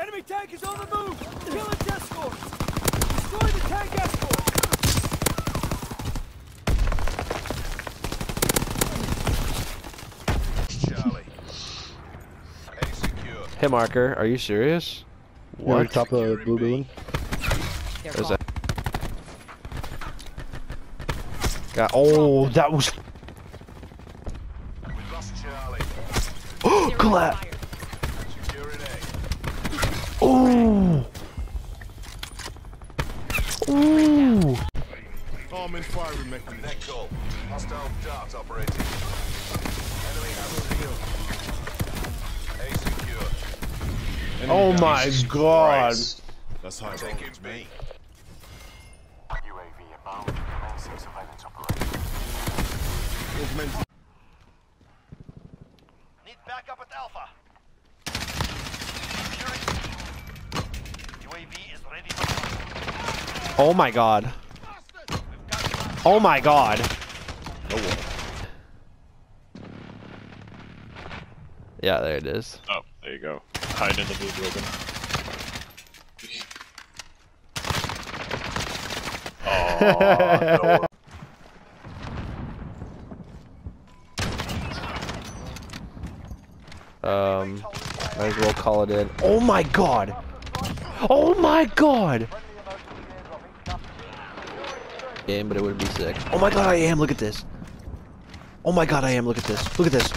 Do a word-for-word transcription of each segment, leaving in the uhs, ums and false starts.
Enemy tank is on the move! Kill its escorts! Destroy the tank escort! Charlie. A secure. Hit marker, are you serious? What? What? Top of the blue building. Where's that? God, oh, that was. We lost Charlie. Oh, collapse! Securing A. Oh! Ooh! Arm and firing mechanism. Net call. Hostile dart operating. Enemy ammo field. A secure. Oh my god! That's high. Taking B. U A V inbound, commencing surveillance operation. Need backup at Alpha. U A V is ready for launch. Oh my god. Oh my god. Yeah, there it is. Oh, there you go. Hide in the blue building. Oh, no. Um, might as well call it in. Oh my god! Oh my god! Game, but it would be sick. Oh my god, I am! Look at this! Oh my god, I am! Look at this! Look at this!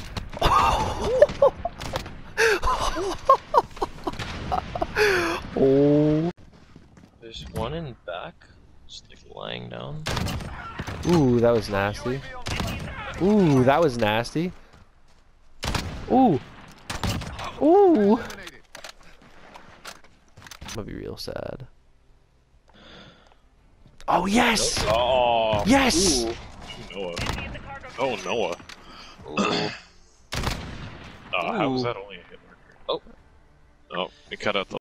Oh! There's one in back, just like lying down. Ooh, that was nasty. Ooh, that was nasty. Ooh! Ooh! I'm gonna be real sad. Oh yes! Oh, Yes! Ooh. Noah. Oh, Noah. Oh, how was that only a hit marker? Oh. Oh, we cut out the